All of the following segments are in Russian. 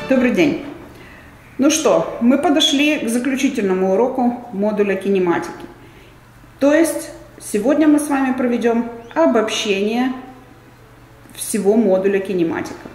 Добрый день! Ну что, мы подошли к заключительному уроку модуля кинематики. То есть сегодня мы с вами проведем обобщение всего модуля кинематика.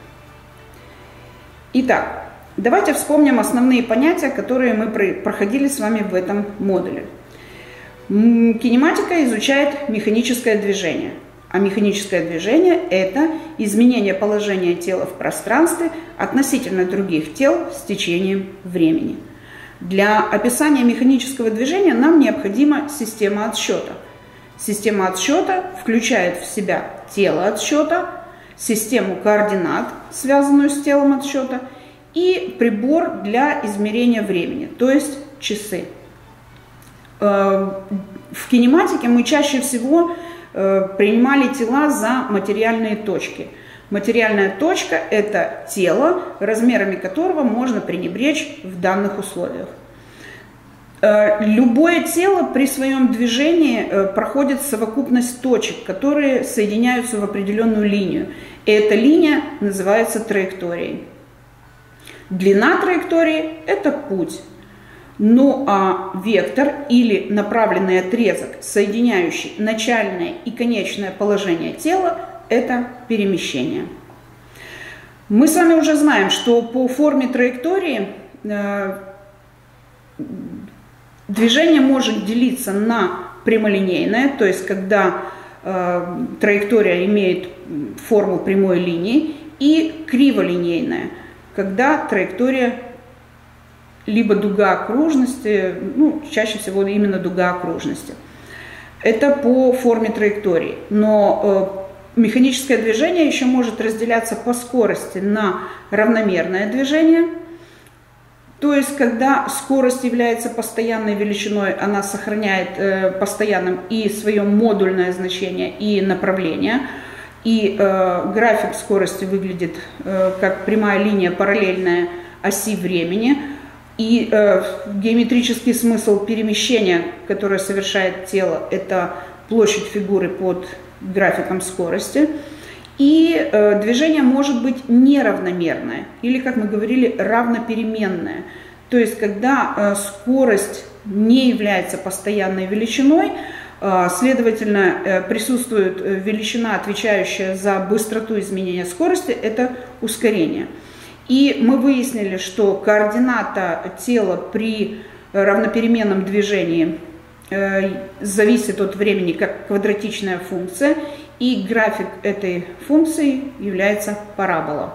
Итак, давайте вспомним основные понятия, которые мы проходили с вами в этом модуле. Кинематика изучает механическое движение. А механическое движение – это изменение положения тела в пространстве относительно других тел с течением времени. Для описания механического движения нам необходима система отсчета. Система отсчета включает в себя тело отсчета, систему координат, связанную с телом отсчета, и прибор для измерения времени, то есть часы. В кинематике мы чаще всего принимали тела за материальные точки. Материальная точка – это тело, размерами которого можно пренебречь в данных условиях. Любое тело при своем движении проходит совокупность точек, которые соединяются в определенную линию. И эта линия называется траекторией. Длина траектории – это путь. Ну а вектор или направленный отрезок, соединяющий начальное и конечное положение тела, это перемещение. Мы с вами уже знаем, что по форме траектории движение может делиться на прямолинейное, то есть когда траектория имеет форму прямой линии, и криволинейное, когда траектория либо дуга окружности, ну, чаще всего именно дуга окружности. Это по форме траектории. Но механическое движение еще может разделяться по скорости на равномерное движение. То есть, когда скорость является постоянной величиной, она сохраняет постоянным и свое модульное значение, и направление. И график скорости выглядит как прямая линия, параллельная оси времени. И геометрический смысл перемещения, которое совершает тело, это площадь фигуры под графиком скорости. И движение может быть неравномерное, или, как мы говорили, равнопеременное. То есть, когда скорость не является постоянной величиной, следовательно, присутствует величина, отвечающая за быстроту изменения скорости, это ускорение. И мы выяснили, что координата тела при равнопеременном движении зависит от времени как квадратичная функция, и график этой функции является парабола.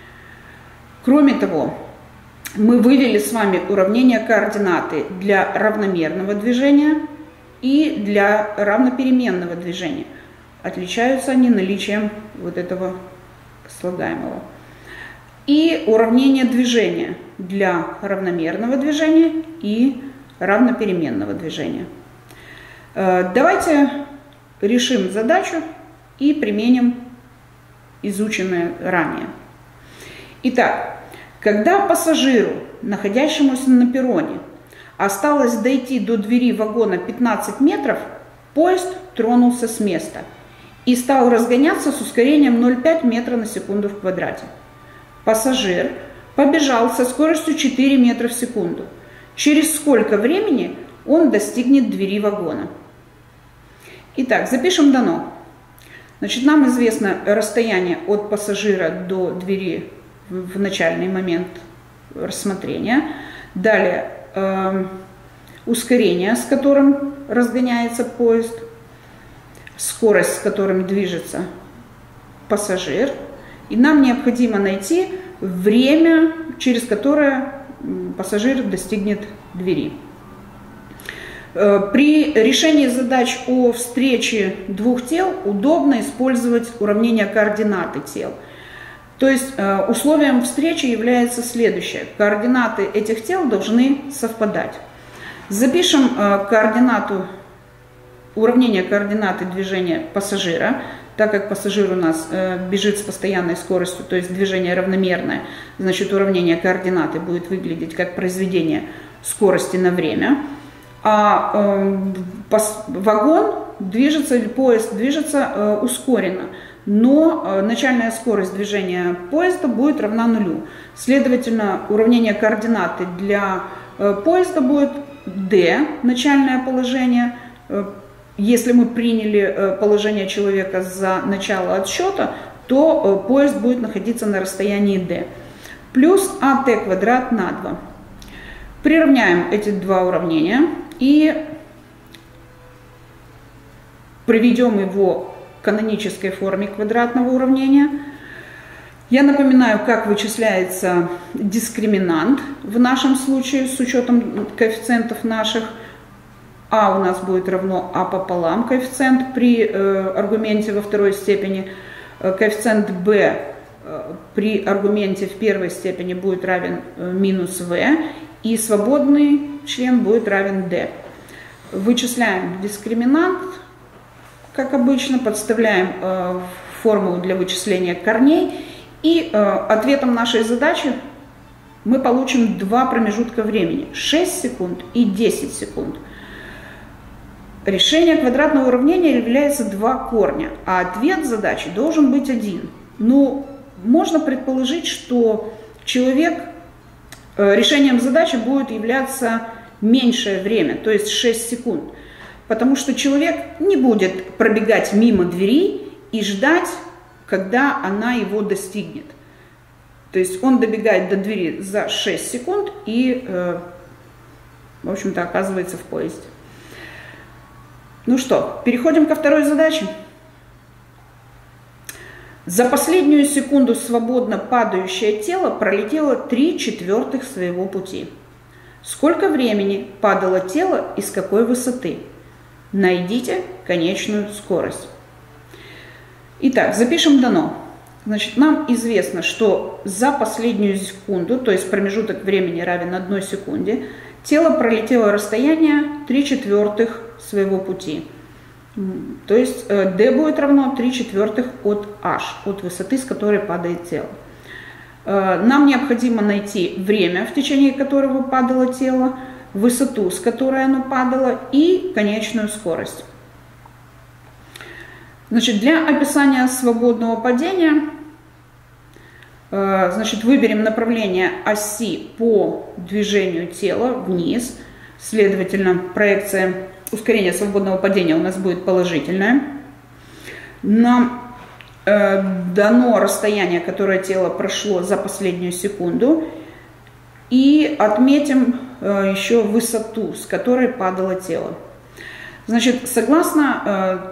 Кроме того, мы вывели с вами уравнение координаты для равномерного движения и для равнопеременного движения. Отличаются они наличием вот этого слагаемого. И уравнение движения для равномерного движения и равнопеременного движения. Давайте решим задачу и применим изученное ранее. Итак, когда пассажиру, находящемуся на перроне, осталось дойти до двери вагона 15 метров, поезд тронулся с места и стал разгоняться с ускорением 0,5 метра на секунду в квадрате. Пассажир побежал со скоростью 4 метра в секунду. Через сколько времени он достигнет двери вагона? Итак, запишем дано. Значит, нам известно расстояние от пассажира до двери в начальный момент рассмотрения. Далее ускорение, с которым разгоняется поезд, скорость, с которым движется пассажир. И нам необходимо найти время, через которое пассажир достигнет двери. При решении задач о встрече двух тел удобно использовать уравнение координаты тел. То есть условием встречи является следующее. Координаты этих тел должны совпадать. Запишем уравнение координаты движения пассажира. Так как пассажир у нас бежит с постоянной скоростью, то есть движение равномерное, значит уравнение координаты будет выглядеть как произведение скорости на время. А вагон движется, или поезд движется ускоренно. но начальная скорость движения поезда будет равна нулю. Следовательно, уравнение координаты для поезда будет d, начальное положение. Если мы приняли положение человека за начало отсчета, то поезд будет находиться на расстоянии d. Плюс ат квадрат на 2. Приравняем эти два уравнения и приведем его к канонической форме квадратного уравнения. Я напоминаю, как вычисляется дискриминант в нашем случае с учетом коэффициентов наших. А у нас будет равно а пополам коэффициент при аргументе во второй степени. Коэффициент b при аргументе в первой степени будет равен минус v. И свободный член будет равен d. Вычисляем дискриминант, как обычно, подставляем формулу для вычисления корней. И ответом нашей задачи мы получим два промежутка времени, 6 секунд и 10 секунд. Решение квадратного уравнения является два корня, а ответ задачи должен быть один. Ну, можно предположить, что решением задачи будет являться меньшее время, то есть 6 секунд. Потому что человек не будет пробегать мимо двери и ждать, когда она его достигнет. То есть он добегает до двери за 6 секунд и, в общем-то, оказывается в поезде. Ну что, переходим ко второй задаче. За последнюю секунду свободно падающее тело пролетело 3/4 своего пути. Сколько времени падало тело и с какой высоты? Найдите конечную скорость. Итак, запишем дано. Значит, нам известно, что за последнюю секунду, то есть промежуток времени равен 1 секунде, тело пролетело расстояние 3/4 своего пути. То есть d будет равно 3/4 от h, от высоты, с которой падает тело. Нам необходимо найти время, в течение которого падало тело, высоту, с которой оно падало, и конечную скорость. Значит, для описания свободного падения, значит, выберем направление оси по движению тела вниз. Следовательно, проекция ускорения свободного падения у нас будет положительная. Нам дано расстояние, которое тело прошло за последнюю секунду. И отметим еще высоту, с которой падало тело. Значит, согласно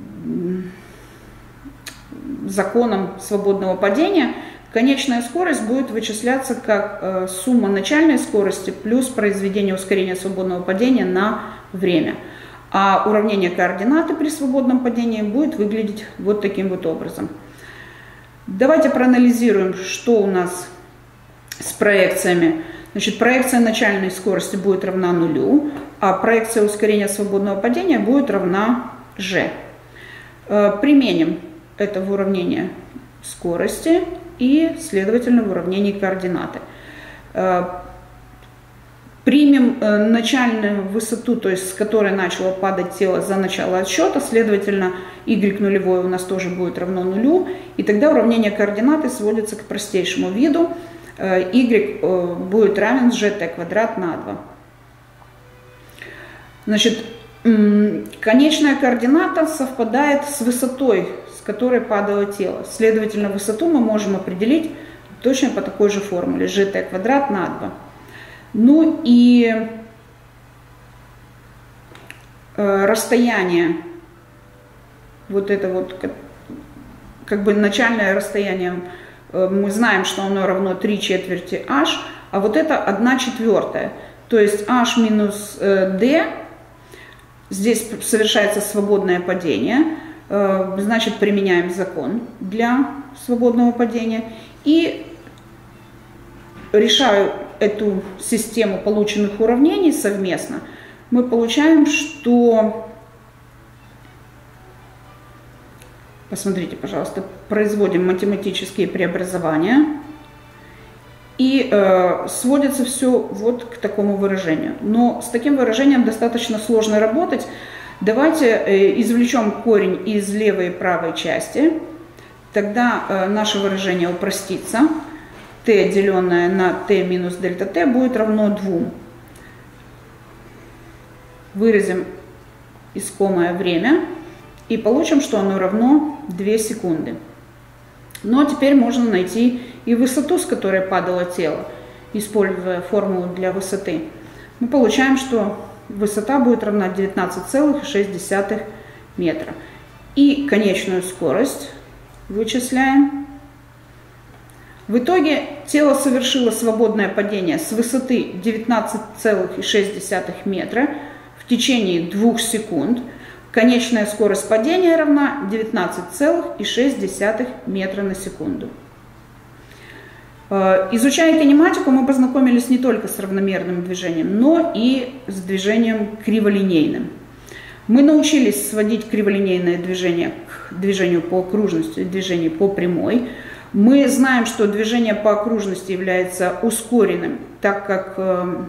законам свободного падения, конечная скорость будет вычисляться как сумма начальной скорости плюс произведение ускорения свободного падения на время. А уравнение координаты при свободном падении будет выглядеть вот таким вот образом. Давайте проанализируем, что у нас с проекциями. Значит, проекция начальной скорости будет равна нулю, а проекция ускорения свободного падения будет равна g. Применим это в уравнении скорости и, следовательно, в уравнении координаты. Примем начальную высоту, то есть с которой начало падать тело за начало отсчета, следовательно, y нулевое у нас тоже будет равно нулю, и тогда уравнение координаты сводится к простейшему виду. Y будет равен gt квадрат на 2. Значит, конечная координата совпадает с высотой, с которой падало тело. Следовательно, высоту мы можем определить точно по такой же формуле. Gt квадрат на 2. Ну и расстояние, вот это вот, как бы начальное расстояние, мы знаем, что оно равно 3/4 h, а вот это 1/4. То есть h минус d, здесь совершается свободное падение, значит, применяем закон для свободного падения. И решаю эту систему полученных уравнений совместно, мы получаем, что, посмотрите, пожалуйста, производим математические преобразования, и сводится все вот к такому выражению. Но с таким выражением достаточно сложно работать. Давайте извлечем корень из левой и правой части. тогда наше выражение упростится. T, деленное на t минус дельта t, будет равно 2. Выразим искомое время и получим, что оно равно 2 секунды. Но теперь можно найти и высоту, с которой падало тело, используя формулу для высоты. Мы получаем, что высота будет равна 19,6 метра. И конечную скорость вычисляем. В итоге тело совершило свободное падение с высоты 19,6 метра в течение 2 секунд. Конечная скорость падения равна 19,6 метра на секунду. Изучая кинематику, мы познакомились не только с равномерным движением, но и с движением криволинейным. Мы научились сводить криволинейное движение к движению по окружности, движению по прямой. Мы знаем, что движение по окружности является ускоренным, так как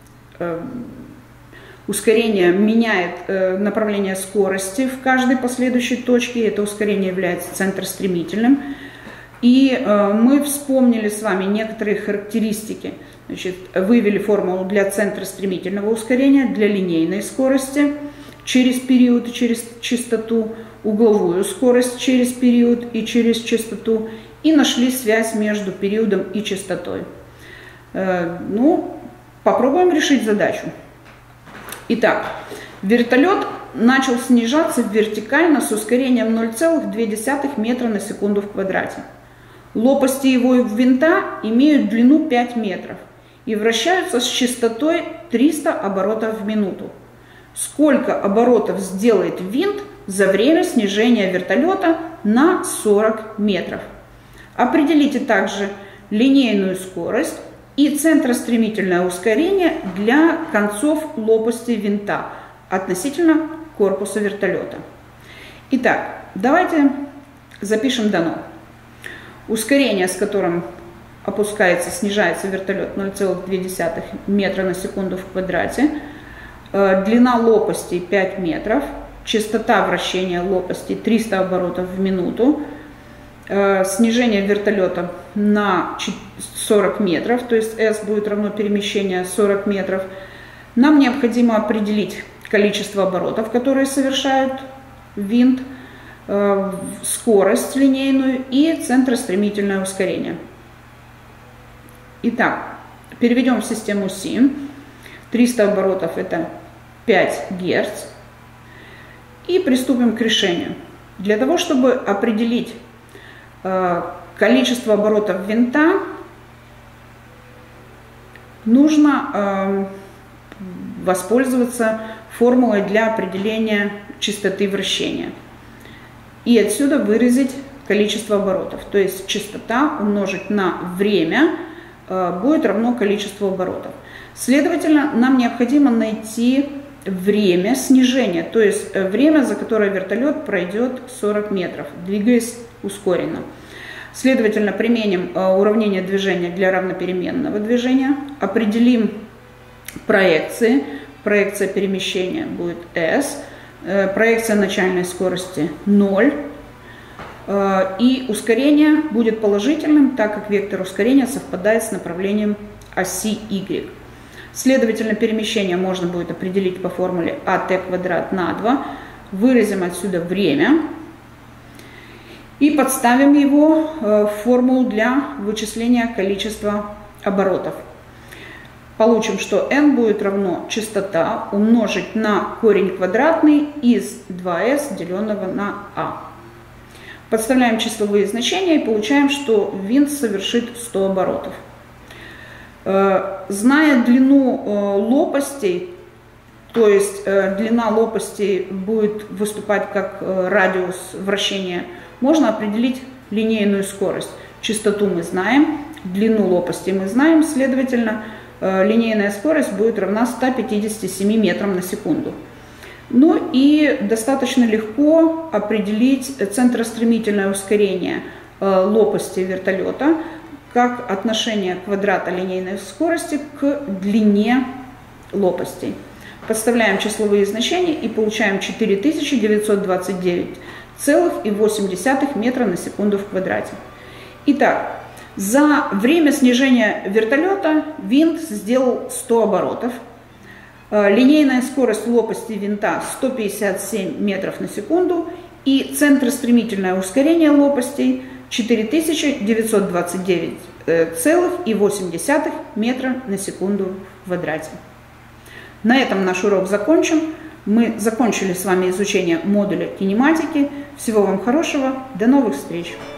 ускорение меняет направление скорости в каждой последующей точке. Это ускорение является центростремительным. И мы вспомнили с вами некоторые характеристики. Значит, вывели формулу для центростремительного ускорения, для линейной скорости через период и через частоту, угловую скорость через период и через частоту, и нашли связь между периодом и частотой. Ну, попробуем решить задачу. Итак, вертолет начал снижаться вертикально с ускорением 0,2 метра на секунду в квадрате. Лопасти его винта имеют длину 5 метров и вращаются с частотой 300 оборотов в минуту. Сколько оборотов сделает винт за время снижения вертолета на 40 метров? Определите также линейную скорость и центростремительное ускорение для концов лопасти винта относительно корпуса вертолета. Итак, давайте запишем дано. Ускорение, с которым опускается, снижается вертолет 0,2 метра на секунду в квадрате, длина лопасти 5 метров, частота вращения лопасти 300 оборотов в минуту, снижение вертолета на 40 метров, то есть S будет равно перемещению 40 метров. Нам необходимо определить количество оборотов, которые совершает винт, скорость линейную и центростремительное ускорение. Итак, переведем в систему Си. 300 оборотов это 5 Гц. И приступим к решению. Для того, чтобы определить количество оборотов винта, нужно воспользоваться формулой для определения частоты вращения. И отсюда выразить количество оборотов. То есть частота умножить на время будет равно количеству оборотов. Следовательно, нам необходимо найти время снижения, то есть время, за которое вертолет пройдет 40 метров, двигаясь ускоренно. Следовательно, применим уравнение движения для равнопеременного движения, определим проекции. Проекция перемещения будет S, проекция начальной скорости 0, и ускорение будет положительным, так как вектор ускорения совпадает с направлением оси Y. Следовательно, перемещение можно будет определить по формуле АТ квадрат на 2. Выразим отсюда время и подставим его в формулу для вычисления количества оборотов. Получим, что n будет равно частота умножить на корень квадратный из 2s, деленного на a. Подставляем числовые значения и получаем, что винт совершит 100 оборотов. Зная длину лопастей, то есть длина лопастей будет выступать как радиус вращения, можно определить линейную скорость. Частоту мы знаем, длину лопасти мы знаем, следовательно, линейная скорость будет равна 157 метрам на секунду. Ну и достаточно легко определить центростремительное ускорение лопасти вертолета как отношение квадрата линейной скорости к длине лопастей. Подставляем числовые значения и получаем 4929,6 11,8 метра на секунду в квадрате. Итак, за время снижения вертолета винт сделал 100 оборотов. Линейная скорость лопасти винта 157 метров на секунду и центростремительное ускорение лопастей 4929,8 метра на секунду в квадрате. На этом наш урок закончен. Мы закончили с вами изучение модуля кинематики. Всего вам хорошего. До новых встреч!